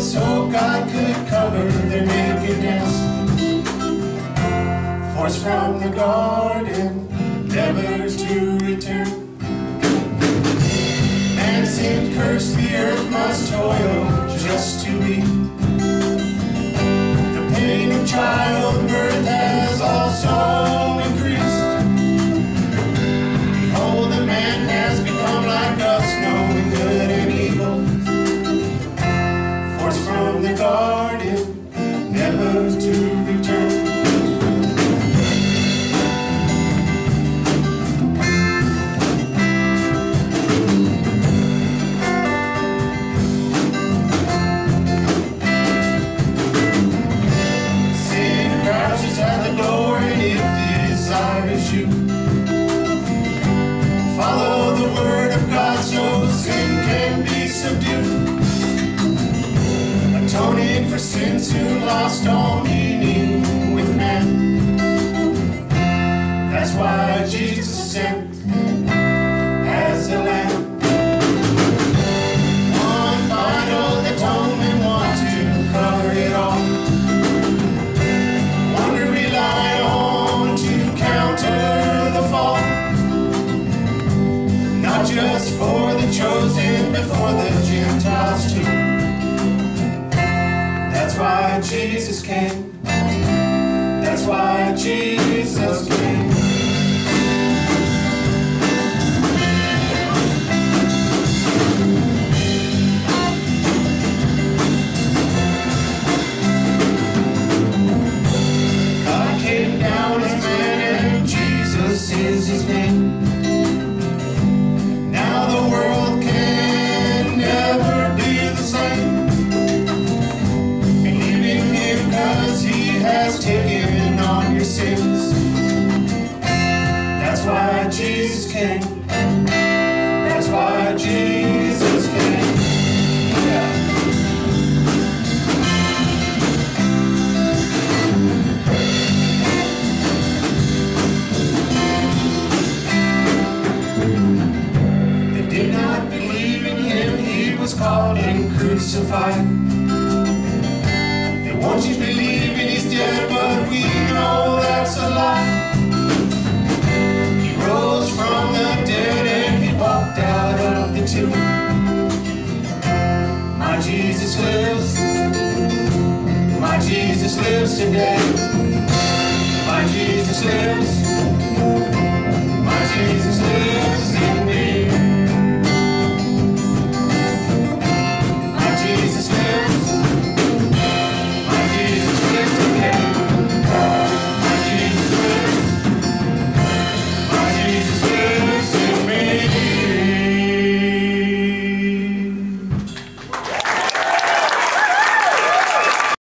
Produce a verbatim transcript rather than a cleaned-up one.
so God could cover their nakedness. Forced from the garden, never to return. And sin cursed, the earth must toil just to eat. The pain of childbirth has also increased. Behold, the man has become like us, knowing good and evil. Forced from the garden, never to return. You follow the word of God so sin can be subdued. Atoning for sins who lost all meaning with man. That's why Jesus sent as a lamb. One final atonement, one to cover it all. One to rely on to counter the fall. Not just for the chosen, but for the Gentiles too. That's why Jesus came. That's why Jesus came. God came down as man and Jesus is his name. Now the world can never be the same. Believe in him cause he has taken on your sins. That's why Jesus came. That's why Jesus came. Yeah. Was called and crucified. They want you believing he's dead, but we know that's a lie. He rose from the dead and he walked out of the tomb. My Jesus lives. My Jesus lives today. My Jesus lives.